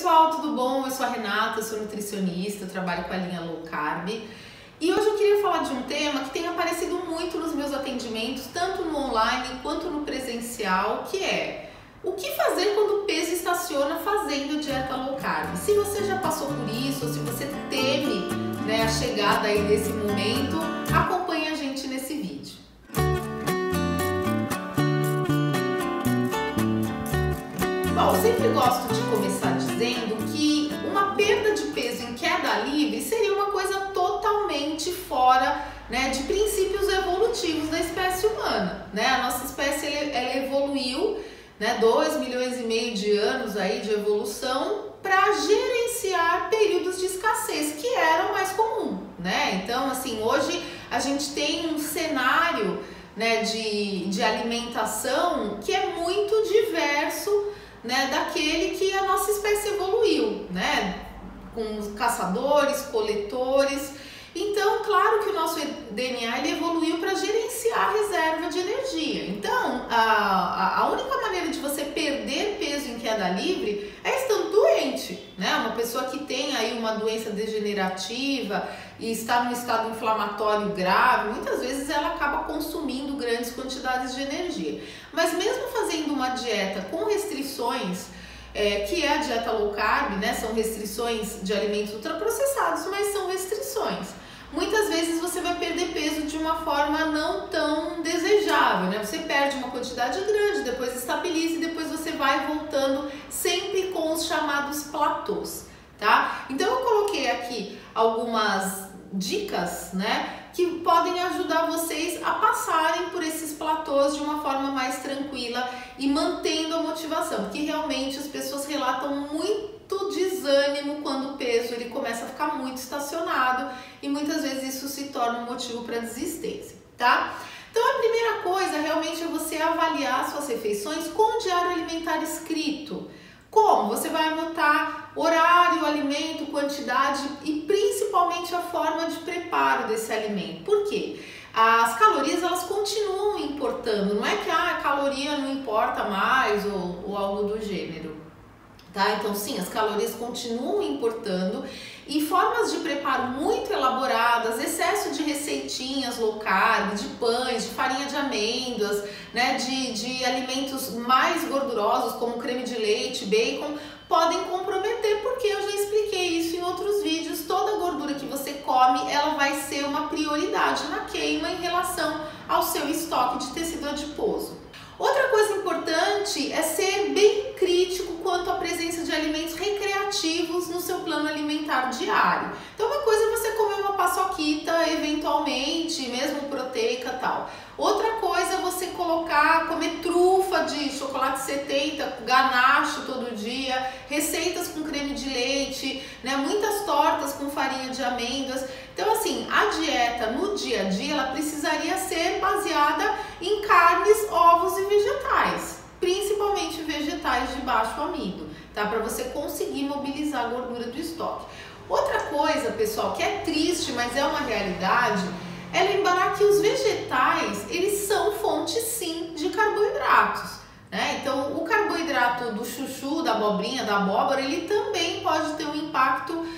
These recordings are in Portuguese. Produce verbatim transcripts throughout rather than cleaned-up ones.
pessoal, tudo bom? Eu sou a Renata, eu sou nutricionista, eu trabalho com a linha Low Carb. E hoje eu queria falar de um tema que tem aparecido muito nos meus atendimentos, tanto no online quanto no presencial, que é o que fazer quando o peso estaciona fazendo dieta low carb. Se você já passou por isso, ou se você teme, né, a chegada aí desse momento, acompanhe a gente nesse vídeo. Bom, eu sempre gosto de começar dizendo que uma perda de peso em queda livre seria uma coisa totalmente fora, né, de princípios evolutivos da espécie humana, né? A nossa espécie ela, ela evoluiu, né, dois milhões e meio de anos aí de evolução para gerenciar períodos de escassez que eram mais comum, né? Então, assim, hoje a gente tem um cenário, né, de, de alimentação que é muito diverso, né, daquele que a nossa espécie evoluiu, né, com caçadores, coletores. Então, claro que o nosso D N A ele evoluiu para gerenciar a reserva de energia. Então, a, a única maneira de você perder peso em queda livre é estando doente, né? Uma pessoa que tem aí uma doença degenerativa e está num estado inflamatório grave, muitas vezes ela acaba consumindo grandes quantidades de energia. Mas mesmo fazendo uma dieta com restrições, é, que é a dieta low carb, né? São restrições de alimentos ultraprocessados, mas são restrições. Muitas vezes você vai perder peso de uma forma não tão desejável, né? Você perde uma quantidade grande, depois estabiliza e depois você vai voltando sempre com os chamados platôs, tá? Então eu coloquei aqui algumas dicas, né, que podem ajudar vocês a passarem por esses platôs de uma forma mais tranquila e mantendo a motivação, porque realmente as pessoas relatam muito desânimo quando o peso ele começa a ficar muito estacionado e muitas vezes isso se torna um motivo para desistência, tá? Então a primeira coisa realmente é você avaliar suas refeições com o diário alimentar escrito. Como? Você vai anotar horário, alimento, quantidade e principalmente a forma de preparo desse alimento. Por quê? As calorias elas continuam importando, não é que ah, a caloria não importa mais ou, ou algo do gênero. Tá? Então sim, as calorias continuam importando e formas de preparo muito elaboradas, excesso de receitinhas low carb, de pães, de farinha de amêndoas, né, de, de alimentos mais gordurosos como creme de leite, bacon, podem comprometer, porque eu já expliquei isso em outros vídeos. Toda gordura que você come, ela vai ser uma prioridade na queima em relação ao seu estoque de tecido adiposo. Outra coisa importante é ser bem crítico quanto à presença de alimentos recreativos no seu plano alimentar diário. Então uma coisa é você comer uma paçoquita eventualmente, mesmo proteica e tal. Outra coisa é você colocar, comer trufa de chocolate setenta, ganache todo dia, receitas com creme de leite, né, muitas tortas com farinha de amêndoas. Então assim, a dieta no dia a dia ela precisaria ser baseada em carnes, ovos e vegetais, principalmente vegetais de baixo amido, tá? Para você conseguir mobilizar a gordura do estoque. Outra coisa, pessoal, que é triste, mas é uma realidade, é lembrar que os vegetais, eles são fonte sim de carboidratos, né? Então o carboidrato do chuchu, da abobrinha, da abóbora, ele também pode ter um impacto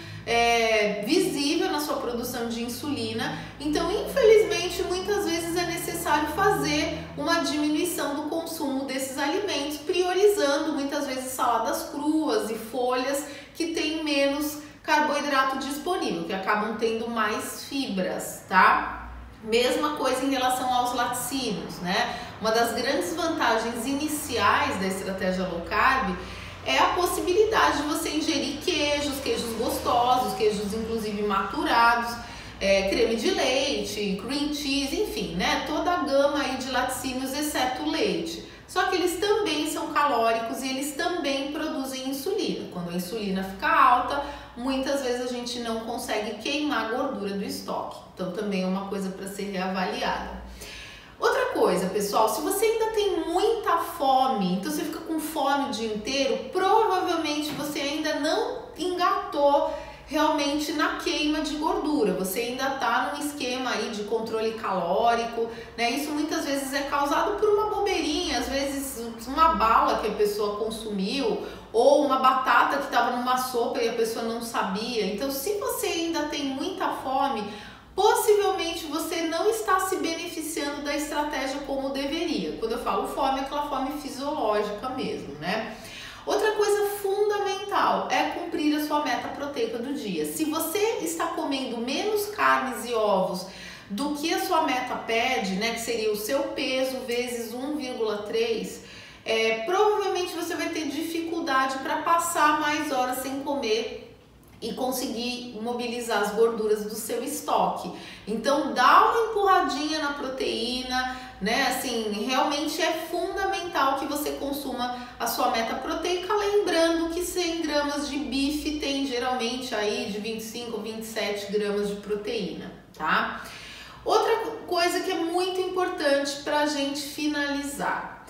é, visível na sua produção de insulina. Então infelizmente muitas vezes é necessário fazer uma diminuição do consumo desses alimentos, priorizando muitas vezes saladas cruas e folhas que têm menos carboidrato disponível, que acabam tendo mais fibras, tá? Mesma coisa em relação aos laticínios, né? Uma das grandes vantagens iniciais da estratégia low carb é a possibilidade de você ingerir queijos, queijos gostosos, queijos inclusive maturados, é, creme de leite, cream cheese, enfim, né? Toda a gama aí de laticínios exceto o leite. Só que eles também são calóricos e eles também produzem insulina. Quando a insulina fica alta, muitas vezes a gente não consegue queimar a gordura do estoque. Então também é uma coisa para ser reavaliada. Outra coisa, pessoal, se você ainda tem muita fome, então você fica com fome o dia inteiro, provavelmente você ainda não engatou realmente na queima de gordura, você ainda está num esquema aí de controle calórico, né? Isso muitas vezes é causado por uma bobeirinha, às vezes uma bala que a pessoa consumiu ou uma batata que estava numa sopa e a pessoa não sabia. Então, se você ainda tem muita fome, possivelmente você não está se beneficiando da estratégia como deveria. Quando eu falo fome, é aquela fome fisiológica mesmo, né? Outra coisa fundamental é cumprir a sua meta proteica do dia. Se você está comendo menos carnes e ovos do que a sua meta pede, né, que seria o seu peso vezes um vírgula três, é, provavelmente você vai ter dificuldade para passar mais horas sem comer e conseguir mobilizar as gorduras do seu estoque. Então dá uma empurradinha na proteína, né? Assim, realmente é fundamental que você consuma a sua meta proteica, lembrando que cem gramas de bife tem geralmente aí de vinte e cinco, vinte e sete gramas de proteína, tá? Outra coisa que é muito importante para a gente finalizar: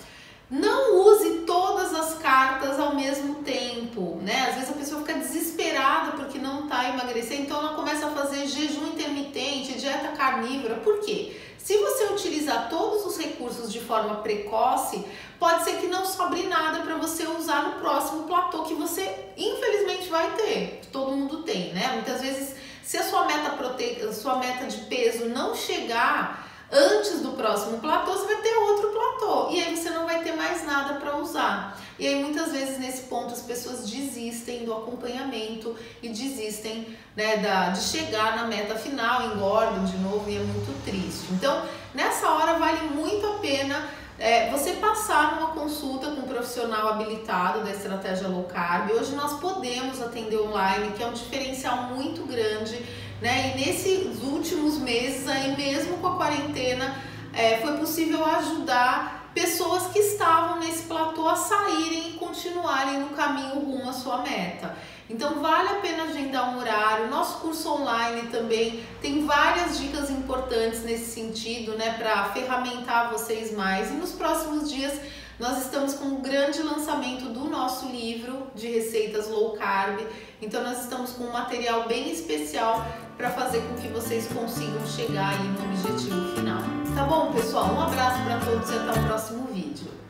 não use todas as cartas ao mesmo tempo, né? Às vezes a pessoa fica desesperada porque não tá emagrecendo, então ela começa a fazer jejum intermitente, dieta carnívora. Por quê? Se você utilizar todos os recursos de forma precoce, pode ser que não sobre nada para você usar no próximo platô que você infelizmente vai ter. Todo mundo tem, né? Muitas vezes, se a sua meta proteica, a sua meta de peso não chegar antes do próximo platô, você vai ter outro platô e aí você não vai ter mais nada para usar. E aí muitas vezes nesse ponto as pessoas desistem do acompanhamento e desistem, né, da, de chegar na meta final, engordam de novo e é muito triste. Então nessa hora vale muito a pena é, você passar numa consulta com um profissional habilitado da estratégia low carb. Hoje nós podemos atender online, que é um diferencial muito grande, né? E nesses últimos meses aí, mesmo com a quarentena, é, foi possível ajudar pessoas que estavam nesse platô a saírem e continuarem no caminho rumo à sua meta. Então vale a pena agendar um horário. Nosso curso online também tem várias dicas importantes nesse sentido, né, para ferramentar vocês mais. E nos próximos dias nós estamos com um grande lançamento do nosso livro de receitas low carb. Então nós estamos com um material bem especial para fazer com que vocês consigam chegar aí no objetivo final. Tá bom, pessoal? Um abraço para todos e até o próximo vídeo.